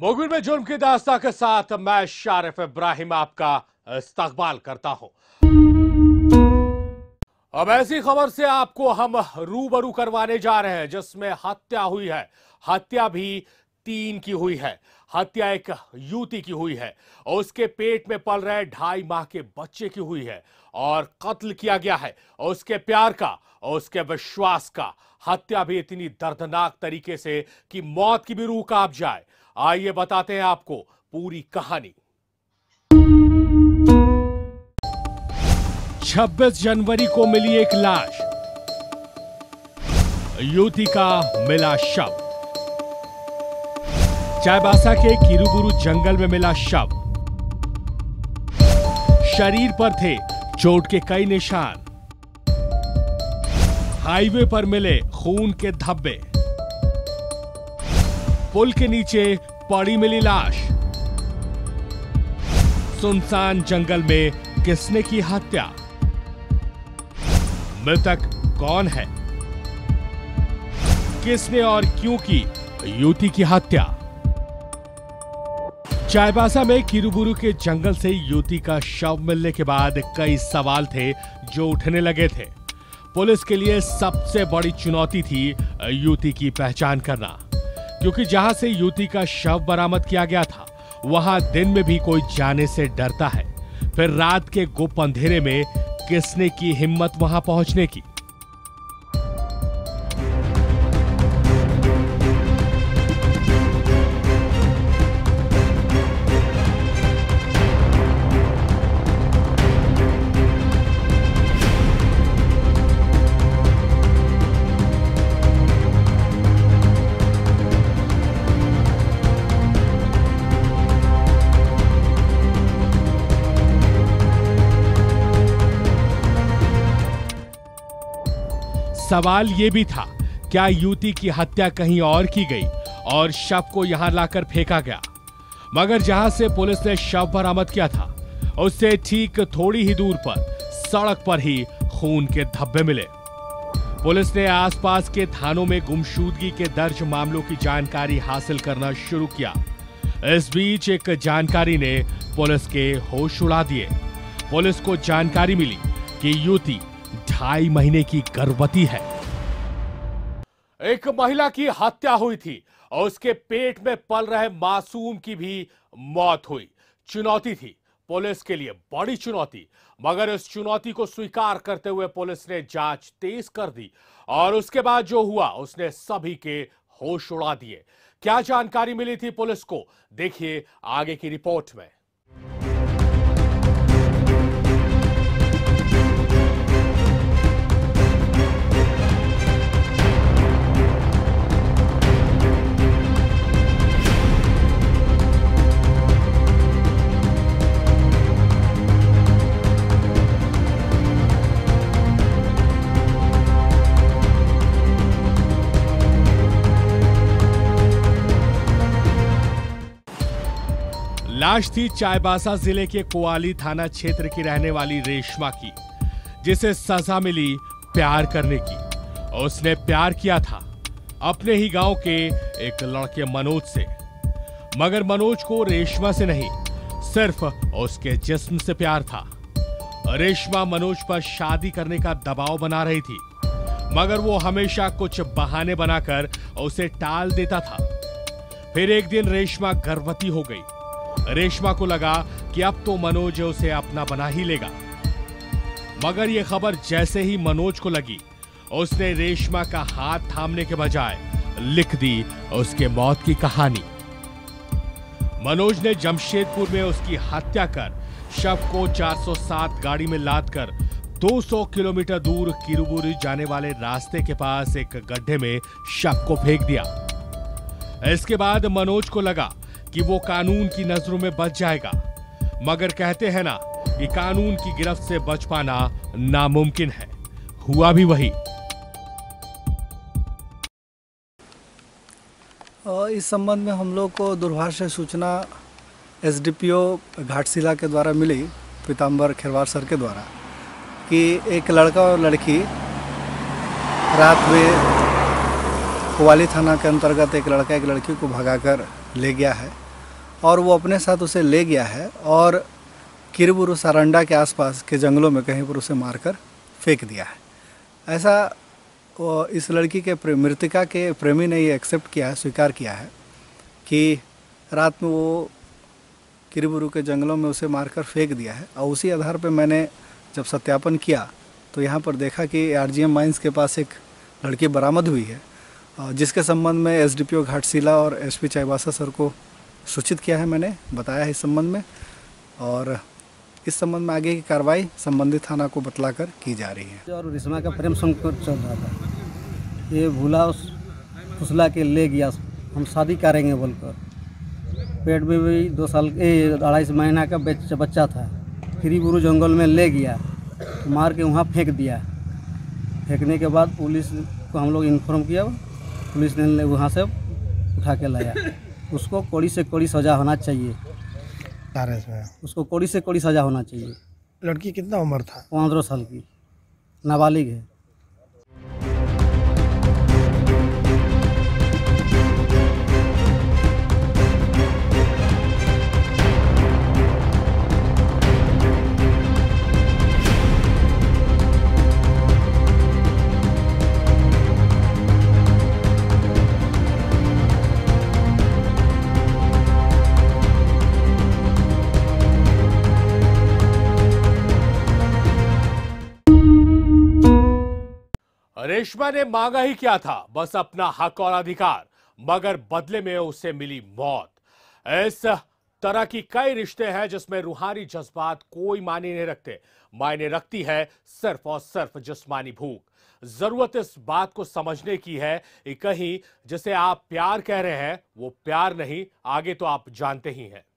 मुखबिर में जुर्म की दास्तां के साथ मैं शारिफ इब्राहिम आपका इस्तकबाल करता हूं। अब ऐसी खबर से आपको हम रूबरू करवाने जा रहे हैं जिसमें हत्या हुई है। हत्या भी 3 की हुई है। हत्या एक युवती की हुई है और उसके पेट में पल रहे 2.5 माह के बच्चे की हुई है और कत्ल किया गया है और उसके प्यार का और उसके विश्वास का। हत्या भी इतनी दर्दनाक तरीके से कि मौत की भी रूह कांप जाए। आइए बताते हैं आपको पूरी कहानी। 26 जनवरी को मिली एक लाश। युवती का मिला शव। चाईबासा के किरुबुरु जंगल में मिला शव। शरीर पर थे चोट के कई निशान। हाईवे पर मिले खून के धब्बे। पुल के नीचे पड़ी मिली लाश। सुनसान जंगल में किसने की हत्या? मृतक कौन है? किसने और क्यों की युवती की हत्या? चाईबासा में किरुबुरु के जंगल से युवती का शव मिलने के बाद कई सवाल थे जो उठने लगे थे। पुलिस के लिए सबसे बड़ी चुनौती थी युवती की पहचान करना, क्योंकि जहां से युवती का शव बरामद किया गया था वहां दिन में भी कोई जाने से डरता है, फिर रात के गुप्त अंधेरे में किसने की हिम्मत वहां पहुंचने की? सवाल यह भी था, क्या युवती की हत्या कहीं और की गई और शव को यहां लाकर फेंका गया? मगर जहां से पुलिस ने शव बरामद किया था उससे ठीक थोड़ी ही दूर पर सड़क पर ही खून के धब्बे मिले। पुलिस ने आसपास के थानों में गुमशुदगी के दर्ज मामलों की जानकारी हासिल करना शुरू किया। इस बीच एक जानकारी ने पुलिस के होश उड़ा दिए। पुलिस को जानकारी मिली कि युवती 2.5 महीने की गर्भवती है। एक महिला की हत्या हुई थी और उसके पेट में पल रहे मासूम की भी मौत हुई। चुनौती थी पुलिस के लिए, बड़ी चुनौती। मगर इस चुनौती को स्वीकार करते हुए पुलिस ने जांच तेज कर दी और उसके बाद जो हुआ उसने सभी के होश उड़ा दिए। क्या जानकारी मिली थी पुलिस को, देखिए आगे की रिपोर्ट में। लाश थी चाईबासा जिले के कोआली थाना क्षेत्र की रहने वाली रेशमा की, जिसे सजा मिली प्यार करने की। उसने प्यार किया था अपने ही गांव के एक लड़के मनोज से, मगर मनोज को रेशमा से नहीं, सिर्फ उसके जिस्म से प्यार था। रेशमा मनोज पर शादी करने का दबाव बना रही थी, मगर वो हमेशा कुछ बहाने बनाकर उसे टाल देता था। फिर एक दिन रेशमा गर्भवती हो गई। रेशमा को लगा कि अब तो मनोज उसे अपना बना ही लेगा, मगर यह खबर जैसे ही मनोज को लगी उसने रेशमा का हाथ थामने के बजाय लिख दी उसके मौत की कहानी। मनोज ने जमशेदपुर में उसकी हत्या कर शव को 407 गाड़ी में लादकर 200 किलोमीटर दूर किरुबुरु जाने वाले रास्ते के पास एक गड्ढे में शव को फेंक दिया। इसके बाद मनोज को लगा कि वो कानून की नजरों में बच जाएगा, मगर कहते हैं ना कि कानून की गिरफ्त से बच पाना नामुमकिन है। हुआ भी वही। इस संबंध में हम लोग को दूरभाष से सूचना एसडीपीओ घाटशिला के द्वारा मिली, पीताम्बर खेरवार सर के द्वारा, कि एक लड़का और लड़की रात में कोवाली थाना के अंतर्गत एक लड़का एक लड़की को भगाकर ले गया है और वो अपने साथ उसे ले गया है और किरीबुरू सारंडा के आसपास के जंगलों में कहीं पर उसे मारकर फेंक दिया है। ऐसा इस लड़की के मृतका के प्रेमी ने ये एक्सेप्ट किया है, स्वीकार किया है कि रात में वो किरीबुरू के जंगलों में उसे मारकर फेंक दिया है। और उसी आधार पर मैंने जब सत्यापन किया तो यहाँ पर देखा कि आरजीएम माइंस के पास एक लड़की बरामद हुई है, जिसके संबंध में एसडीपीओ घाटशिला और एसपी चाईबासा सर को सूचित किया है। मैंने बताया है इस संबंध में, और इस संबंध में आगे की कार्रवाई संबंधित थाना को बतलाकर की जा रही है। और रिश्मा का प्रेम संकट चल रहा था, ये भूला उस फुसला के ले गया, हम शादी करेंगे बोलकर। पेट में भी 2 साल 2.5 महीना का बच्चा था, किरीबुरू जंगल में ले गया, मार के वहाँ फेंक दिया। फेंकने के बाद पुलिस को हम लोग इन्फॉर्म किया, पुलिस ने वहाँ से उठा के लाया। उसको कड़ी से कड़ी सज़ा होना चाहिए, उसको कड़ी से कड़ी सज़ा होना चाहिए। लड़की कितना उम्र था? 15 साल की, नाबालिग है। रेशमा ने मांगा ही क्या था, बस अपना हक और अधिकार, मगर बदले में उसे मिली मौत। इस तरह की कई रिश्ते हैं जिसमें रूहानी जज्बात कोई मायने नहीं रखते, मायने रखती है सिर्फ और सिर्फ जिस्मानी भूख। जरूरत इस बात को समझने की है कि कहीं जिसे आप प्यार कह रहे हैं वो प्यार नहीं, आगे तो आप जानते ही हैं।